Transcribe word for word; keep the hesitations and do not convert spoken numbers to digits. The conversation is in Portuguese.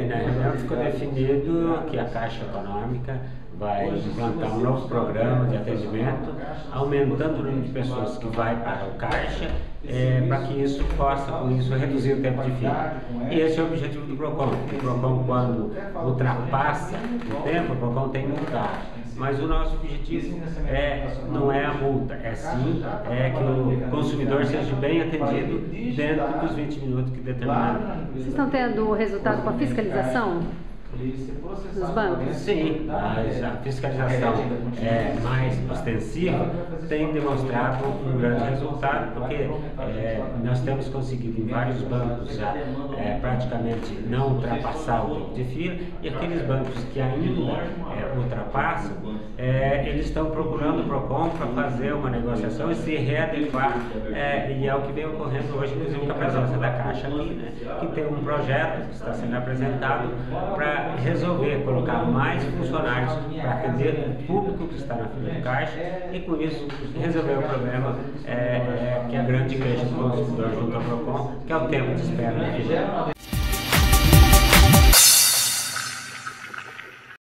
na reunião ficou definido que a Caixa Econômica vai implantar um novo programa de atendimento, aumentando o número de pessoas que vai para o Caixa, é, para que isso possa, com isso, reduzir o tempo de fila. E esse é o objetivo do PROCON. O PROCON, quando ultrapassa o tempo, o PROCON tem multar. Mas o nosso objetivo é, não é a multa, é sim é que o consumidor seja bem atendido dentro dos vinte minutos que determinado. Vocês estão tendo resultado com a fiscalização dos bancos? Sim, mas a fiscalização é, mais ostensiva tem demonstrado um grande resultado, porque é, nós temos conseguido em vários bancos já é, praticamente não ultrapassar o tempo de fila, e aqueles bancos que ainda é, ultrapassam, é, eles estão procurando o PROCON para fazer uma negociação e se readequar, é, e é o que vem ocorrendo hoje, inclusive com a presença da Caixa aqui, né, que tem um projeto que está sendo apresentado para resolver colocar mais funcionários para atender o público que está na fila do Caixa e, com isso, resolver o problema é, é, que é a grande queixa do consumidor junto ao PROCON, que é o tempo de espera na fila.